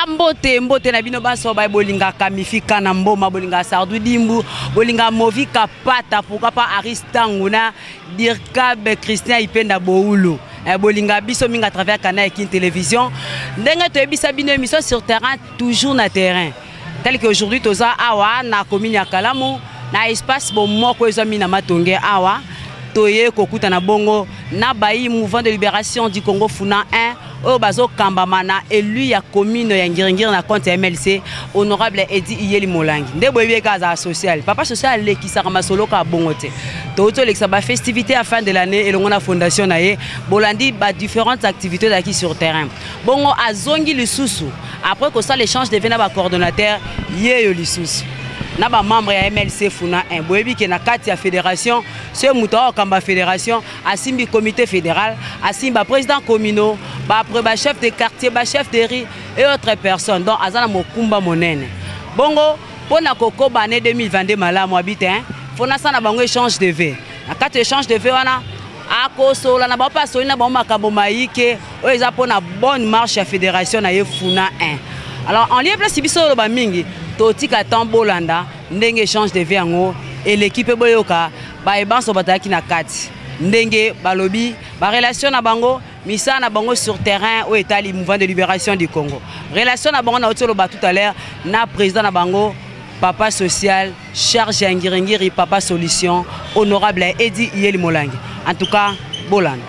mbote mbote na bino baso ba bolinga kamifika na mboma bolinga sardu dimbu bolinga movika pata pourquoi pas Aristanguna Dirkab Christian Ipenda Boulu bolinga biso minga à travers canal Kin télévision ndenga to ebisa bino émission sur terrain toujours na terrain tel que aujourd'hui toza awa na commune ya Kalamu na espace bon moko ezami na matonge awa toye kokuta na bongo na bayi mouvement de libération du Congo Funa 1 au bazo kambamana élu ya commune ya Ngiringiri na compte MLC honorable Edi Iyeli Molangi ndebo yeka za social papa social le kisaka masolo ka bongo te to lekisa ba festivité à fin de l'année et l'on a fondation na ye bolandi ba différentes activités d'acquis sur terrain bongo azongi lisusu après que ça l'échange devient ba coordonnateur yeyo lisusu na ba membre ya MLC Funa 1 boyebi ke na kati ya fédération ce muto kamba fédération asimbi comité fédéral asimba président communaux ba après ba chef de quartier ba chef de riz et autres personnes donc azana mokumba monene bongo pona koko ba année 2022 malamu habitant fona sana bango échange de vœux na kati échange de vœux wana akosola na ba pasoli na ba makambo maike o eza pona bonne marche ya fédération na ye Funa 1 alors en lien place biso ba mingi totika tambolanda ndenge échange de vœux et l'équipe boyoka ba ebanso bataki na kati ndenge balobi ba relation na bango misa na bango sur terrain au état mouvement de libération du Congo relation na bango na otolo ba tout à l'heure na président na bango papa social charge ya Ngiringiri papa solution honorable Edi Iyeli Molangi en tout cas Bolanda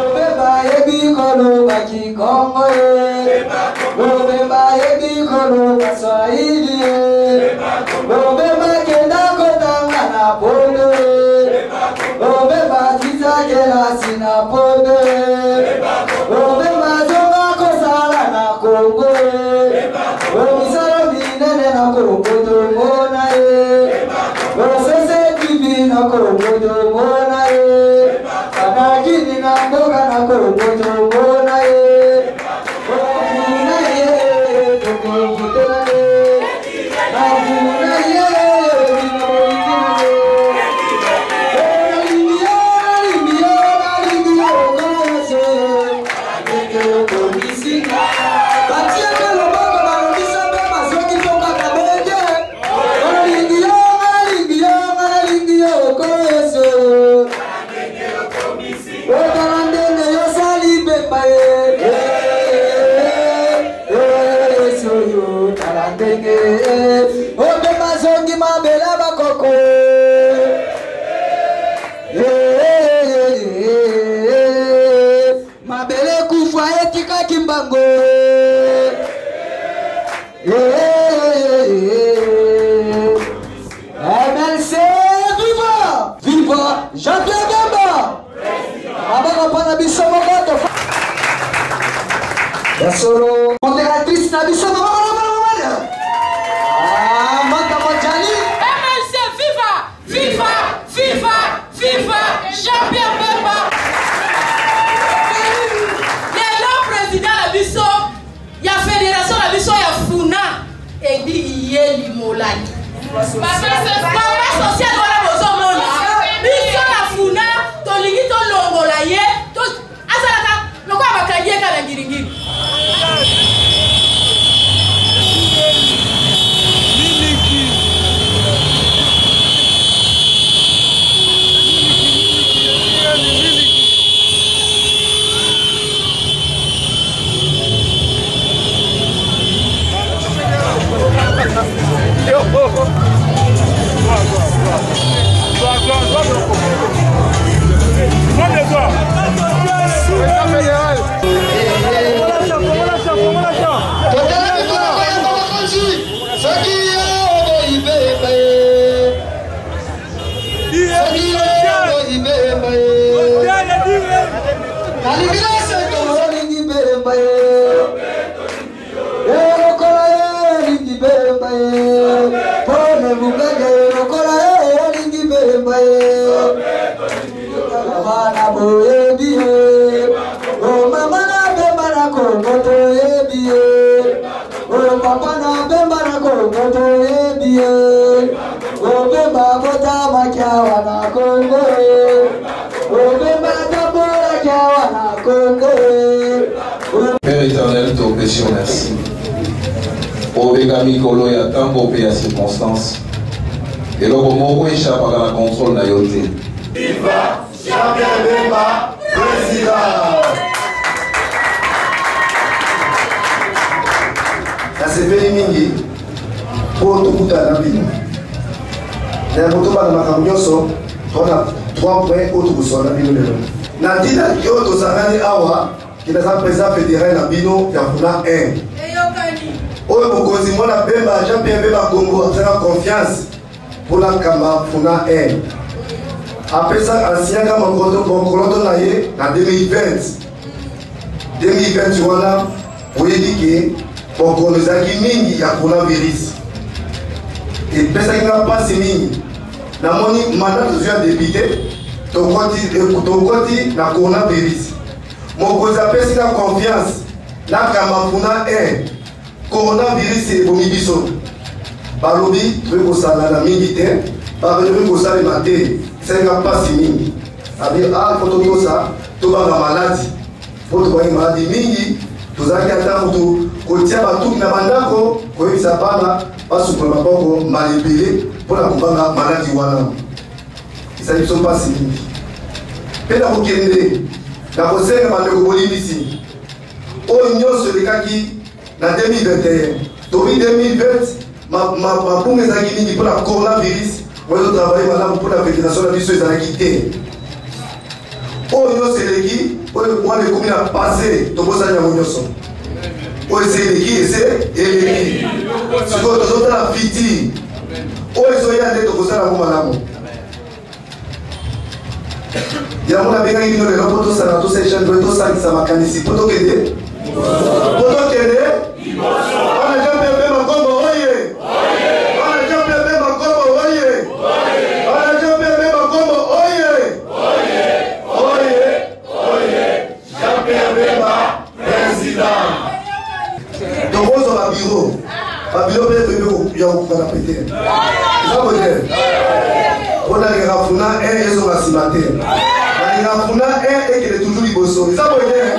Solo moderatrice na biso Mata Mojani MLC viva viva viva viva Jean-Pierre Bemba le président la biso ya fédération la biso ya Funa Edi Iyeli Molangi papa social wala bozomona biso la Funa tolingi to longola ye to azalaka lokwa bakanye kala Ngiringiri Père éternel, te remercions, merci. Obega Mikolo ya Tambo pe ya circonstance. Et le moment échappe à la contrôle na yote. Viva Jean-Pierre Bemba, président. La CPI mingi pour tout le monde. Les motos dans ma camion on a 3 points autour sur la bino. Natina Kyoto Sangani Awa qui est un président fédéral na bino ya kuna 1. Oyo mokonzi mona Bemba Jean-Pierre Bemba Congo a confiance pour la Kamba Funa 1. Après ça, ancien Kamba Mokoloto Naye, en 2020. 2021, on a dit que on a mingi ya coronavirus. Et pesa qui n'a pas si mingi. Na moni mandat de député, ton côté na coronavirus. Mokonzi apesi na confiance, la Kamba Funa 1. Coronavirus c'est bomibiso. Balobi, tu veux que la militaire, par exemple, que ça le matin, c'est un pas si mingi. Il faut tout ça, tout va la maladie. Faut tout voir une maladie mingi, tout ça qui attend pour que tu aies tout na bandako, que ça parle, parce que la banque manipulé pour la combattre maladie wana. Ça ne sont pas si mingi. Pena kokende, la conseil de bandako bolivisi. On nyonso le kaki na 2021, depuis 2020. Ma pour mes amis pour la coronavirus, moi je travaille pour la fédération de la vie sur les acquités. Oh, c'est l'équipe, moi les communes à passer, tout ça y a mon yoson. Oh, c'est l'équipe, c'est l'équipe. C'est quoi, tout ça la fiti. Oh, ils sont y allés, tout ça la moumanamu. Il y a mon ami qui nous le rapport, tout ça, tout ces jeunes, tout ça qui s'en va canisi. Pour tout qu'aider. Pour tout qu'aider. On a déjà perdu ma combo. Babilo peut être bien au Canada. Ça veut dire on a les rafuna et ils sont assimatés. Les rafuna et qui est toujours liboso. Ça veut dire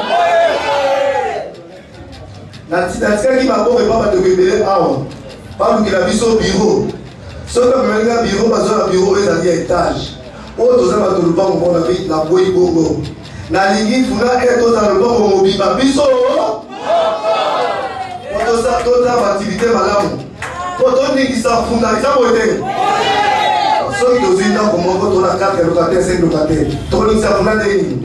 la tika qui m'a pas pas de révéler avant. Pas que la vie au bureau. Ce que maintenant bureau parce que bureau est à étage. Autre ça va tout le temps on a vu la boy bongo. Na lingi funa et tout dans le bon mobile biso. Pour ça, toute activité madame. Pour tout le monde qui s'en fout, ça va être. Ceux qui ont dit non, comment on a 4 locataires, 5 locataires. Tout le monde s'en fout.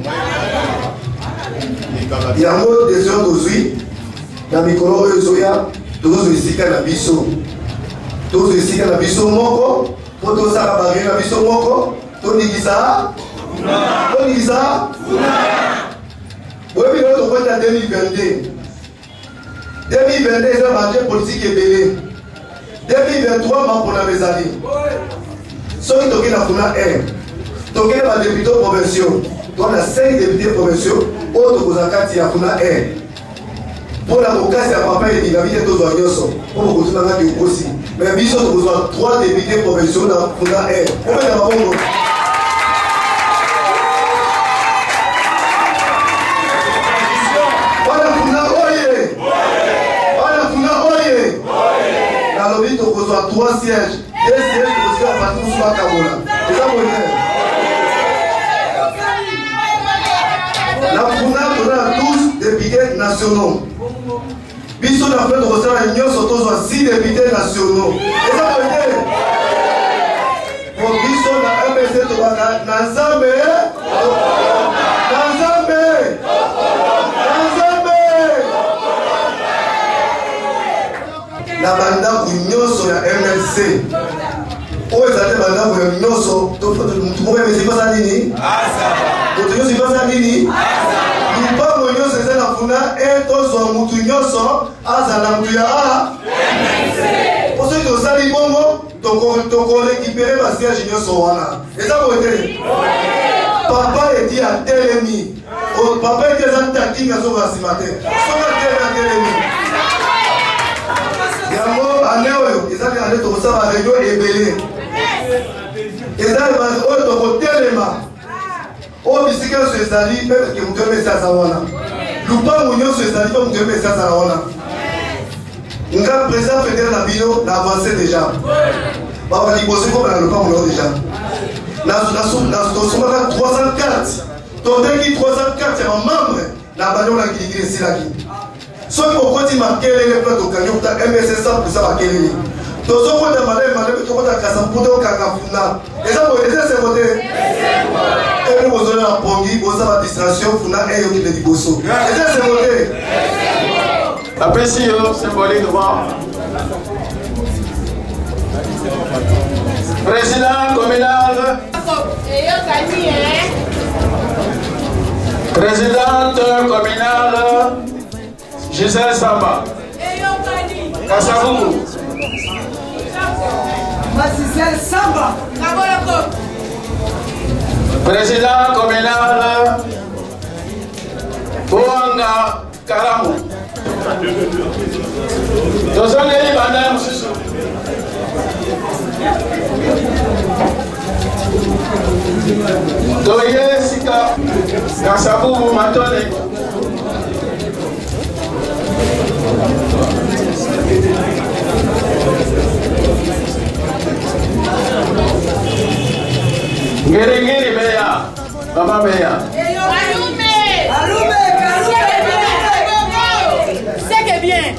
Il y a un mot des gens d'aujourd'hui. Dans les colons, ils ont tous les sites à la bisso. Tous les sites à la bisso, moko. Pour tout ça, la barrière à la bisso, moko. Tout le monde qui ça. Tout le monde qui ça. Oui, mais nous, on va en 2022. 2022, c'est un budget politique ébélé. 2023, ma pour la mesali. Ceux qui ont la FUNA 1, qui ont les députés provinciaux, on a 5 députés provinciaux, autres aux actes, il y a FUNA 1. Pour l'avocat, c'est un papa et l'invité de tous les gens. Pour vous continuer à dire aussi. Mais bien sûr, vous avez 3 députés provinciaux dans FUNA 1. On va faire un bon. On reçoit 3 sièges. 2 sièges qui reçoivent partout sur la Kabola. C'est ça mon frère. La FUNA, on a 12 députés nationaux. Bisous la fin de recevoir l'Union, surtout 6 députés nationaux. C'est ça mon frère. Pour Bisous, la MPC, Nanzambe. La banda nyonso ya MLC. O ezate banda nyonso to tumoye mesifasa nini? Asa. To nyonso nini? Asa. Lupango nyonso eza na FUNA eto zo mutu nyonso asa na mutu ya MLC. Pour ceux qui osali bongo toko récupérer ma siège nyonso wana. Eza bote. Papa edi a telemi. Papa edi a takinga zo basimate. Soka telemi. Yango aneoyo ezali ane tokosala réunion ebele ezali oyo tokotelema oyo bisika nyonso ezali mpe ke moto yome esi aza wana lupango nyonso ezali mpe moto yome esi azala wana nga président fédéral na bino na avancé déjà baba liboso ko na lopa mo déjà na tosomaka 300 cartes tondeki 300 cartes ya membre na bano na kilikili silaki soki okoti makelele mpe tokangi okuta MSC 100% makelele tozokota malebe tokota kasa mputa okanga funa eza se vote epe bozona na pongi boza ba distraction funa eyokile liboso eza se vote apprécie symboliquement président communal présidente communale Gisèle Samba Kasavubu Gisèle Samba président communal Boanga Karamu tozongeli banda mosusu toye sika Kasavubu Matone ngiri beya mama beya c'est que bien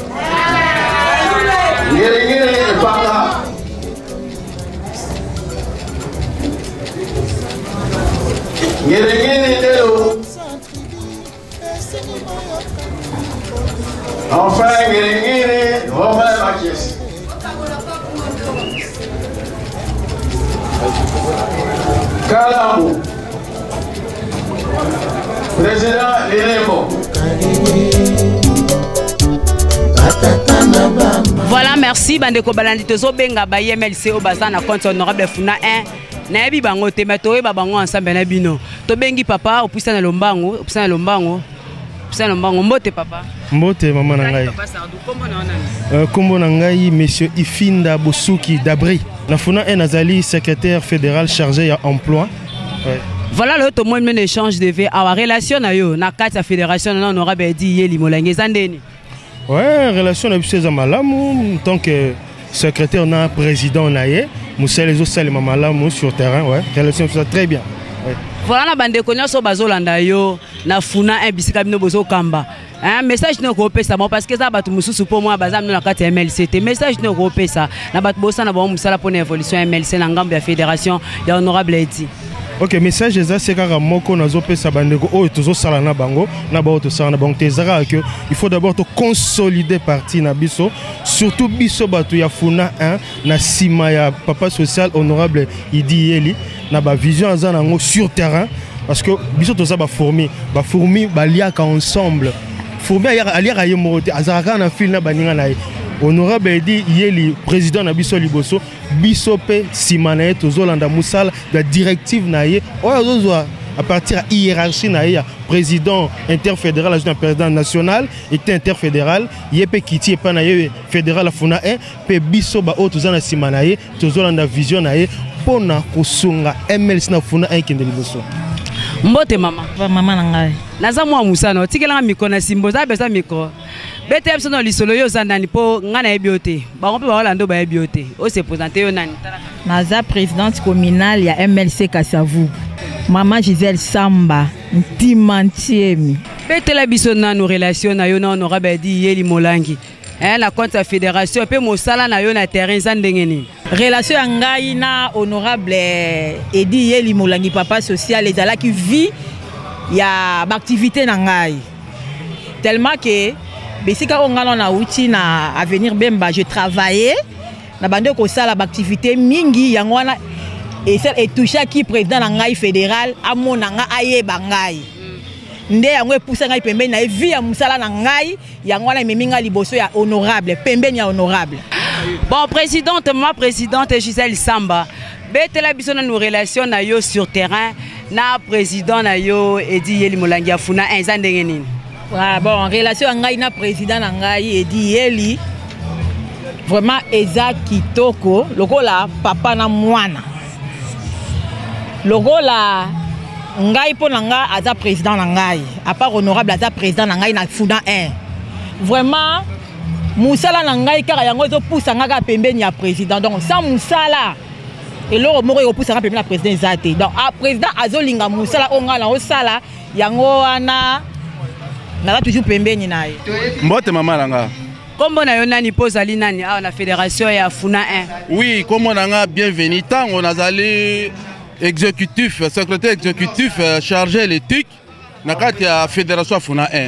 ngiri panga ngiri delo enfin ngiri Romain Makies Kalamu président Lilembo. Voilà, merci bandeko balandi tozo benga ba MLC au baza na compte honorable Funa 1 na yebi bango te matoye ba bango ensemble na bino to bengi papa opusana lombango mbote papa mbote mama na ngai kombo na ngai monsieur Ifinda Bosuki Dabri na Funa 1 nazali secrétaire fédéral chargé ya emploi. Ouais. Voilà le tout monde échange de vie à relation na yo na carte la fédération na honorable dit Yeli Molangi zandeni. Ouais, relation na biso za malamu tant que secrétaire na président na ye Moussa les autres malamu sur terrain, ouais, relation ça très bien. Ouais. Voilà na bande ko nyoso bazolanda yo na Funa 1 bisika bino bozo kamba. Un message no ko pesa bon parce que ça batu mususu po moi bazam na carte MLC te message no ko pesa na batu bosa na bon musala pour évolution MLC na ngambo ya fédération ya honorable Eti. Ok, message eza c'est kaka moko nazo pesa bandeko o tozo sala na bango na ba to sala na bango tezaka que il faut d'abord te consolider parti na biso surtout biso batu ya Funa 1 na sima ya papa social honorable Idi Yeli na ba vision azana ngo sur terrain parce que biso to ça ba fourmi ba liaka ensemble fourmi aliaka yemorote azaka na fil na baninga na honorable Idi Yeli président na biso liboso biso pe simana tozolanda musala la directive na ye ozozoa à partir de hiérarchie na ye président interfédéral adjoint président national et interfédéral yepe kiti pa na ye fédéral Funa 1 pe biso ba o tozana simana ye tozolanda vision na ye pona kosunga MLC na Funa 1 kende liboso. Mbote mama mama na ngai naza mwa musano tikela miko na simbo za besa miko bete sono lisolo yo zandani po ngana ebiote bango pe balando ba ebiote o se présenter yo nani naza présidente communale ya MLC Kasavubu mama Gisèle Samba Ntimantiemi bete la biso na nos relations na yo na honorable Idi Yeli Molangi la compte la fédération pe mosala na yo na terrain zandengeni relation ya ngai na honorable Idi Yeli Molangi papa social ezala ki vie ya activité na ngai tellement que besika ongala na uti na avenir Bemba je travaillais na bande ko sala activité mingi yango wana et touché qui président na ngai fédéral amona nga ayeba ngai nde yango epousa ngai pembeni na vie ya musala na ngai yango wana meminga liboso ya honorable pembeni ya honorable. Bon présidente ma présidente Gisèle Samba betela biso na nos relations na yo sur terrain na président na yo Idi Yeli Molangi ya Funa 1 zandenge nini. Ah bon, relation ngai na président na ngai Idi Yeli vraiment eza kitoko lokola papa na mwana lokola ngai po na nga aza président na ngai à part honorable aza président na ngai na Funa 1 vraiment musala na ngai kaka yango ezo poussa ngaka pembeni ya président donc sans musala eloko moko ekopoussa ngaka pembeni ya président eza te donc président azolinga musala oyo ngai na osala yango wana naza toujours pembeni na ye. Mbote mama nanga. Kombo na yo nani po zali nani awa na fédération ya Funa 1? Oui, kombo nanga bienvenue tango nazali exécutif, secrétaire exécutif chargé l'éthique na kati ya fédération Funa 1.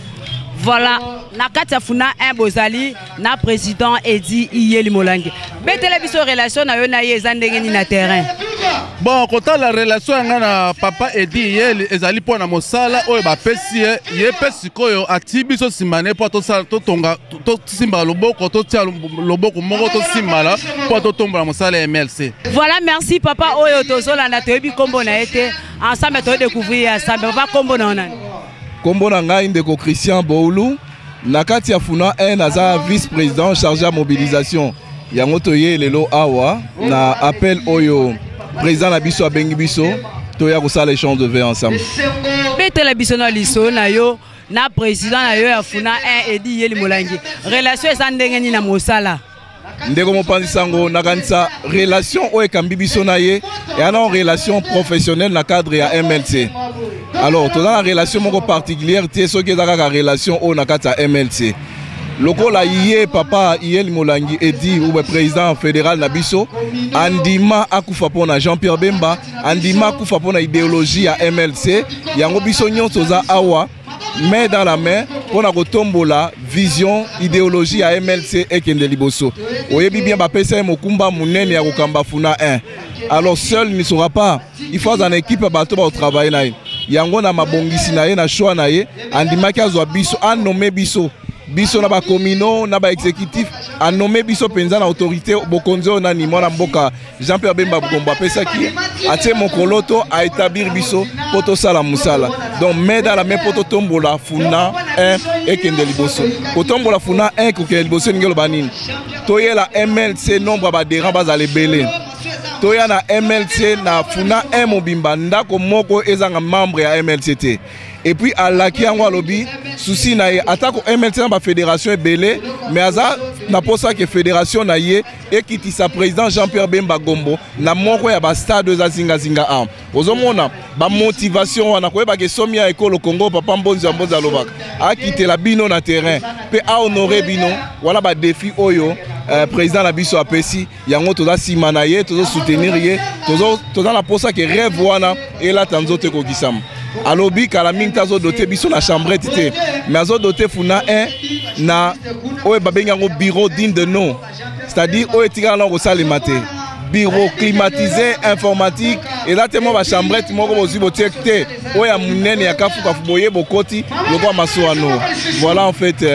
Voilà, na kati ya Funa 1 bozali na président Edi Iyeli Molangi. Betele biso relation na yo na ye ndenge ni na terrain. Bon, kota la relation nga na papa Edi Iyeli ezali po na mosala oyo bapesi ye pesi koyo ati biso simane po to sala to tonga to simba loboko to tia loboko moko to simala po to tomba mosala MLC. Voilà, merci papa oyo tozola na toyebi kombo na ete ensemble to découvrir ensemble papa kombo na nani? Kombo na ngai ndeko Christian Boulu na kati ya Funa 1 naza vice-président chargé à mobilisation yango toye lelo awa na appel oyo président na biso abengi biso toya kosala échange de verre ensemble. Betela biso na liso na yo na président na yo ya Funa 1 Edi Iyeli Molangi. Relation eza ndenge ni na mosala? Ndeko mopanzi sango nakanisa relation oyo ekambi biso na ye yana relation professionnelle na cadre ya MLC. Alors, tu as une relation particulière, tu as une relation au Nakata MLC. Lokola yé papa Iyeli Molangi Edi ou président fédéral Nabiso, andima akufa pona Jean-Pierre Bemba, andima akufa pona idéologie à MLC, yango biso nyonso za awa main dans la main pour la vision idéologie à MLC et Kende Liboso. Oyebi bien ba pesa mokumba munene ya kokamba Funa 1. Alors seul ne sera pas, il faut une équipe bato ba travailler na yango na mabongisi na ye na choix na ye andimaki azwa biso a nommé biso na ba communaux na ba exécutif a nommé biso penza na autorité bokonzo na ni mwana mboka Jean-Pierre Bemba Bugomba pesa ki atie mokoloto a établir biso poto sala musala donc mais dans la même poto tombola Funa 1 et Kende Liboso otombola Funa 1 ko Kende Liboso ngelo banini toye la MLC nombre ba déran bazale belé toya na MLC na Funa 1 mobimba ndako moko ezanga membre ya MLCT et puis alaki yango alobi souci na ye atako MLC na ba fédération ebele mais aza na posa ke fédération na ye ekiti sa président Jean-Pierre Bemba Gombo na moko ya ba stade za zinga am ozomona ba motivation wana ko ba ke somi ya ekolo Congo papa mbonzi mbonza lobaka akite la bino na terrain pe a honorer bino wala ba défi oyo président na biso apesi yango toza sima na ye tozo soutenir ye toza na posa ke rêve wana et la tanzo te kokisama alobi kala mingi tazo doté biso na chambrette te mais azo doté Funa 1 na oyo babengi yango bureau digne de nom c'est-à-dire oyo etikala na kosalema te bureau climatisé informatique et là tellement ba chambrette moko bozwi botie te oyo ya munene ya kafuka boye bokoti lokwa masoano voilà en fait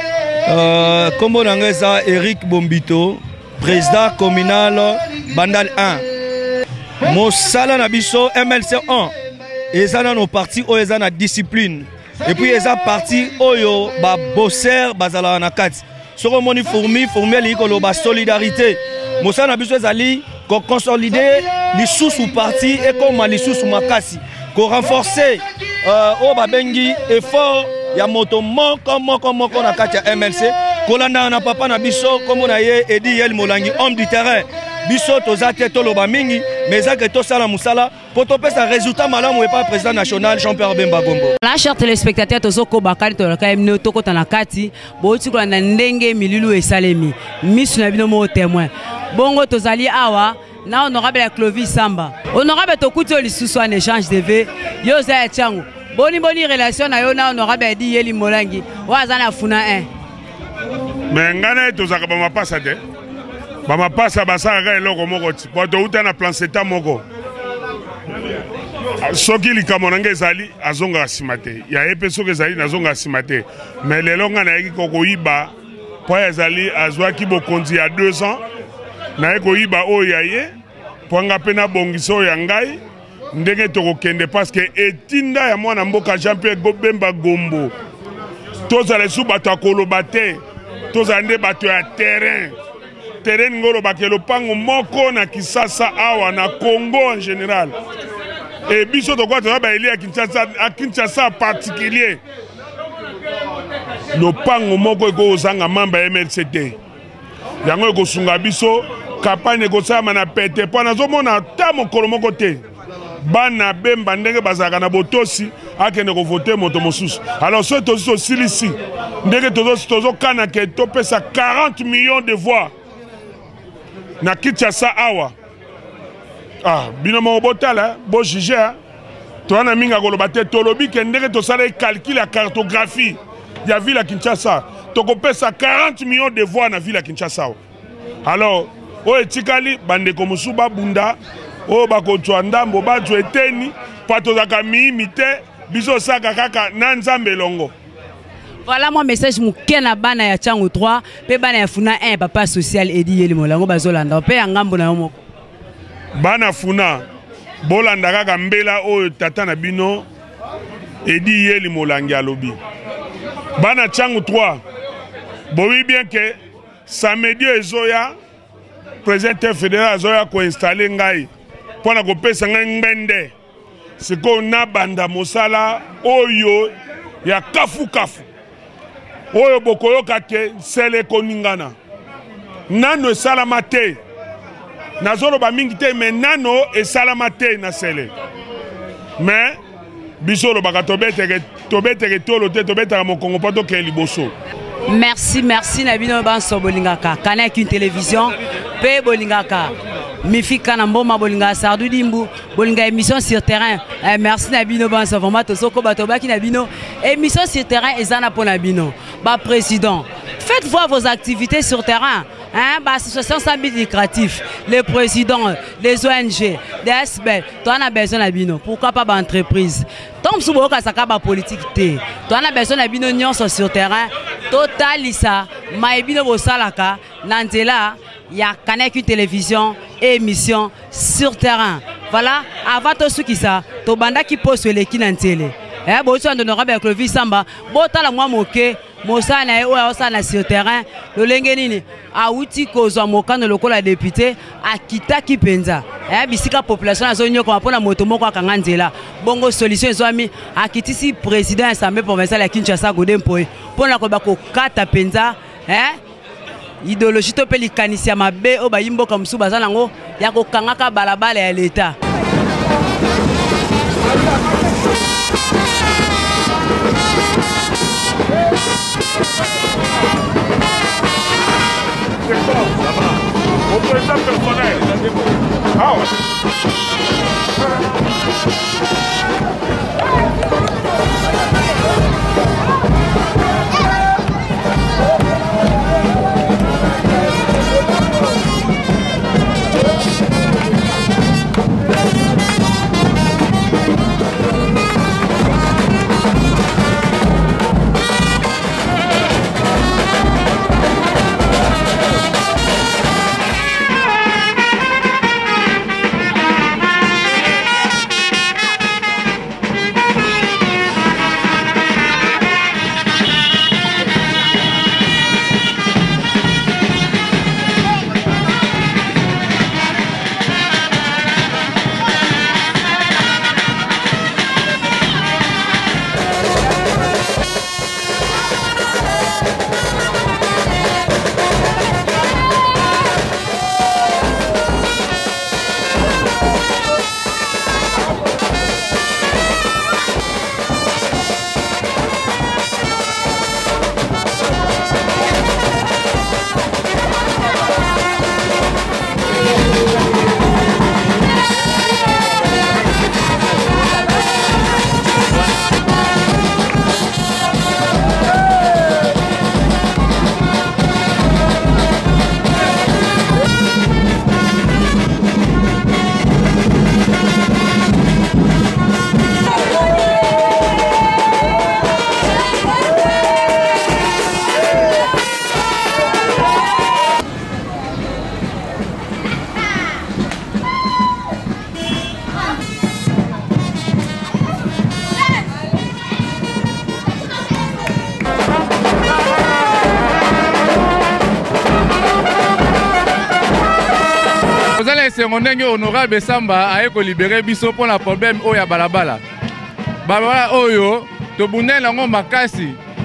kombo na ngai za Eric Bombito président communal Bandal 1 mosala na biso MLC 1 eza na no parti oyo eza na discipline et puis eza parti oyo ba bosser bazala na kati soko moni fourmi ali koloba solidarité mosala na biso ezali ko consolider lisusu parti et comme lisusu makasi ko renforcer o babengi effort ya moto moko na kati ya MLC kolanda na papa na biso comme na ye Edi Iyeli Molangi homme du terrain biso toza te toloba mingi mais ezaka tosala musala po topesa résultat malamu et pas président national Jean-Pierre Bemba Gombo. La chers téléspectateurs tozoko bakali tolaka emno tokota na kati boti kola na ndenge mililu esalemi misu na bino mo témoin bongo tozali awa na honorable Clovis Samba honorable tokuti lisusu en échange de vœux yo za chango boni relation na yo na honorable Edi Iyeli Molangi waza na Funa 1 mais ngana tozaka ba mapasa te ba mapasa basaka eloko moko ti po to uta na plan seta moko soki likamo na ngai ezali azonga simate ya epe soki ezali nazonga simate mais lelo ngana yaki kokoyiba po ezali azwaki bokonzi ya 2 ans na ekoyiba oyo ya ye po nga pe na bongiso ya ngai ndenge tokokende parce que etinda ya mwana mboka Jean-Pierre Bemba Gombo tozala su bato akoloba te tozala nde bato ya terrain ngolo bakelo pango moko na Kisasa awa na Congo en général et biso to kwa to ba eli à Kinshasa particulier lopango moko ekozanga mamba ya MLCT yango ekosunga biso campagne ekosalama na pete mpo nazomona ata mokolo moko te bana bemba ndenge bazalaka na botosi akende kovote moto mosusu. Alors soki tozi tosilisi ndenge tozokana ke topesa 40 millions de voix na Kinshasa awa. Bino moko botala bo juge toana minga koloba te tolobi ke ndenge tosala calcul ya cartographie ya ville ya Kinshasa tokopesa 40 millions de voix na ville ya Kinshasa. Alors o etikali bandeko mosusu babunda o bakotwa ndambo bazwa eteni patozaka miimite biso saka kaka na nzambe longo. Voilà mon message muke na bana ya Tchango 3 pe bana ya Funa 1 papa social Edi Yeli Molango bazolanda pe ya ngambo na yo moko. Bana Funa bolanda kaka mbela oyo tata na bino Edi Yeli Molangi alobi. Bana Tchango 3 bowi bien que samedi ezoya président fédéral azoya ko installer ngai pona ko pesa ngai ngende siko na banda mosala oyo ya kafu oyo bokoyoka te sele koningana nano esalama te nazoloba mingi te me nano esalama te na sele me biso lobaka tobeteke tolo te tobetaka mokongo mpo tokee liboso. Merci na bino banso bolingaka kana une télévision pe bolingaka mifika na mboma bolinga Sardou Dimbu bolinga émission sur terrain. Merci na bino banso vraiment tosoko bato baki na bino émission sur terrain ezana pour na bino ba président faites voir vos activités sur terrain. Bah, association sans but lucratif, les présidents, les ONG, les SBL, tu as besoin de bino. Pourquoi pas d'entreprise? Tom Souboka Sakaba politique té. Tu as besoin de bino nion sur terrain. Totalisa, maïbino bosalaka, nantela, ya Kanek une télévision, émission sur terrain. Voilà, avant tout ce qui ça, to banda qui pose les qui nantele. Bon, tu as honorable avec le Samba, bon, t'as la moi moqué. Mosa na yo osana sur terrain le lengenini auti kozwa mokano lokola député akita kipenza bisika population azonyo ko pona moto moko akanga nzela bongo solution ezwami akitisi président assemblée provinciale ya Kinshasa Godempoe pona ko bako kata penza idéologie to pe likanisia mabe o bayimbo comme sou bazana ngo ya ko kangaka balabala ya l'état. Au président personnel. Ah ouais. Ndenge honorable Samba aye ko libérer biso pour la problème oyo ya balabala. Balabala oyo to bunela ngo makasi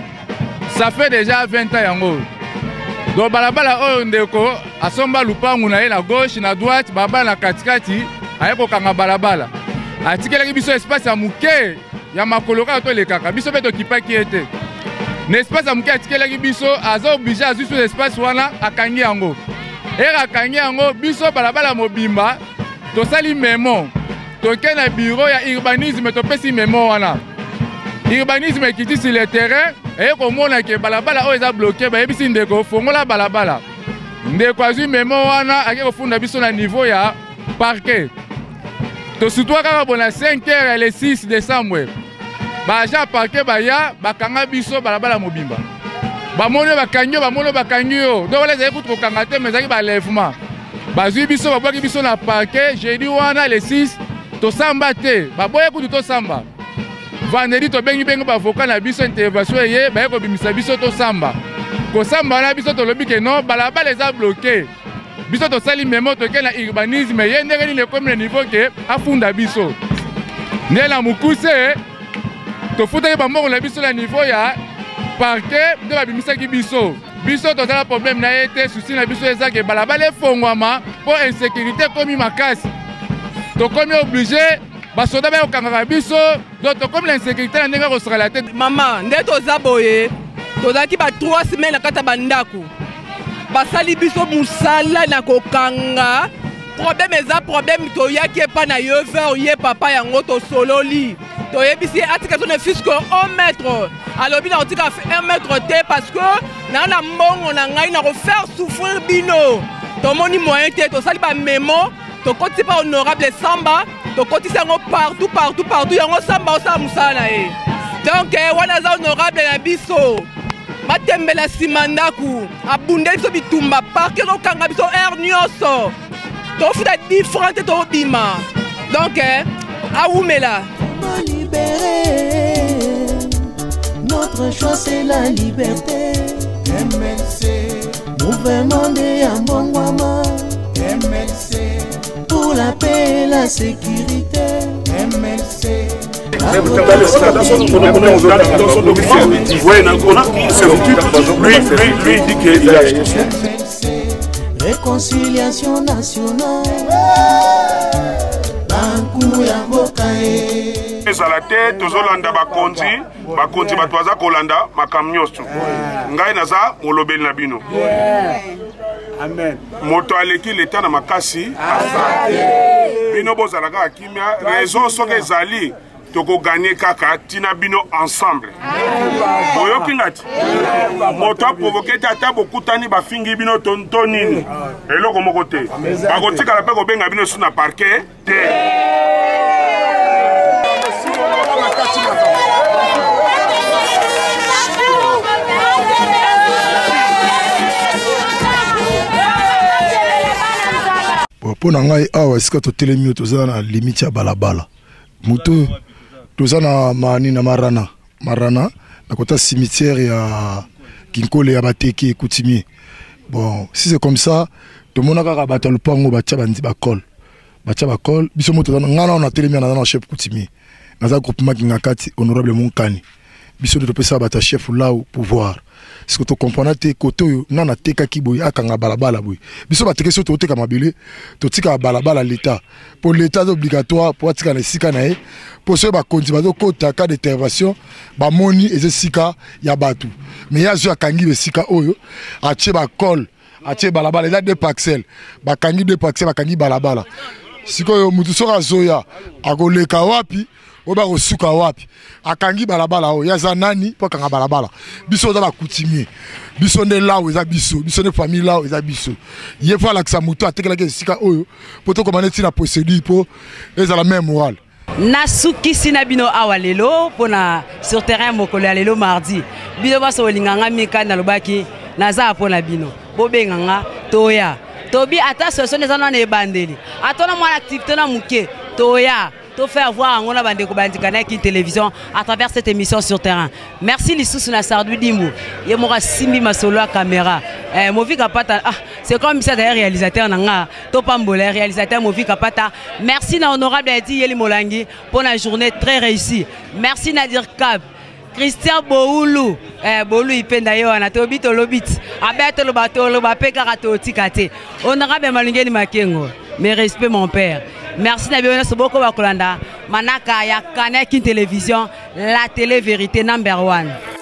Ça fait déjà 20 ans yango. Donc balabala oyo ndeko asomba lupangu na ye na gauche na droite balabala na katikati ayeko kanga balabala. Atikelaki biso espace ya muke ya makoloka to lekaka biso pe to kipaki ete. Na espace ya muke atikelaki biso azo obligé azu sur espace wana akangi yango. Akangi yango biso balabala mobimba to sali memo. To na bureau ya urbanisme to pesi memo wana. Urbanisme ekiti sur le terrain et komona ke balabala oyo eza bloqué ba yebisi ndeko fongola balabala. Ndeko azwi memo wana ake kofunda biso na niveau ya parquet. To surtout kaka bona 5h le 6 décembre. Ba agent parquet ba ya bakanga biso balabala mobimba. Ba mono bakangi yo. Donc les écoute kokanga te mais zaki ba lèvement. Ba zwi biso ba boki biso na parquet jeudi wana le 6 to samba te. Ba boya kutu to samba. Vendredi to bengi ba avocat na biso intervention ye ba ko bimisa biso to samba. Ko samba na biso to lobi ke non balabala eza bloqué. Biso to sali memo to ke na urbanisme ye ndenge ni comme le niveau ke afunda biso. Nela mukuse to futa ba mbongo na biso na niveau ya parquet de ba bimisa ki biso. Biso to zala problème na été souci na biso eza ke balabala fongwama pour insécurité komi makasi. To komi obligé basoda ba okanga biso donc to komi l'insécurité na ndenge ko sera la tête. Maman ndeto zaboye to zaki ba 3 semaines na kata bandako. Basali biso musala na kokanga problème eza problème to yaki pa na yever ye papa yango to sololi to yebisi atika son fils que 1 mètre alobi na otika 1 mètre te parce que na mbongo na ngai na refaire souffrir bino to moni moyen te to sali ba memo to koti pa honorable Samba to koti sango partout yango Samba osa musala e donc wana za honorable na biso matembela simandaku abunde biso bitumba parke kokanga biso air nyonso tofuta différente to bima donc aoumela libérer notre choix c'est la liberté MLC mouvement de Yambongwama MLC pour la paix et la sécurité MLC lui dit qu'il a réconciliation nationale ezala te tozolanda bakonzi bato baza kolanda makambo nyonso ngai naza molobeli na bino moto aleki leta na makasi bino bozalaka akimia raison soki ezali tokoganye kaka tina bino ensemble oyoki ngati moto aprovoke te ata bokutani bafingi bino to nini eloko moko te bakotikala mpe kobenga bino su na parke te. mpo na ngai awa esika totelemi toza na limite ya balabala moto toza na mani na marana na kota cimetière ya kinkole ya bateki coutumier. Bon si c'est comme ça tomona kaka bato lupango batia bandi bakol biso moto ngana on a telemi na chef coutumier na groupement kingakati honorable Monkani biso de pesa bata chef là au pouvoir. Ce que tu comprends, c'est que nana teka kiboy akanga balabala boy. Biso ba teke so to teka mabele, to tika balabala l'état. Pour l'état obligatoire pour tika na sika na e, pour ceux ba konzi ba ko taka d'intervention, ba moni eze sika ya batu. Mais ya zo akangi be sika oyo, atie ba kol, atie balabala eza 2 pixels. Ba kangi 2 pixels ba kangi balabala. Siko mutu so azoya, akoleka wapi? Oba kosuka wapi akangi balabala o yaza nani po kanga balabala biso za bakutimier biso nde lawo eza biso ne famille lawo eza biso ye fa la ksa muto atekela ke sika oyo poto komane tina procédure po eza la même morale nasuki sina bino awa lelo pona sur terrain mokolo ya lelo mardi bino baso olinganga mika na lobaki naza pona bino bobenganga toya tobi ata solution ezana na ebandeli atona mwana activité na muke toya to faire voir on a bande ko bandikana ki télévision à travers cette émission sur terrain. Merci Lissous na Sardou Dimbu. Ye mora simbi masolo à caméra. Movi Kapata c'est comme ça d'ailleurs réalisateur nanga to pambola réalisateur Movi Kapata. Merci na honorable Edi Yeli Molangi pour la journée très réussie. Merci Nadir Kab. Christian Boulu Boulu ipenda yo wana to bito lobit abeto lo ba pe karato tikate honorable Malingeni Makengo mes respects mon père merci na biona soboko ba kolanda manaka ya Kaneki télévision la télé vérité number 1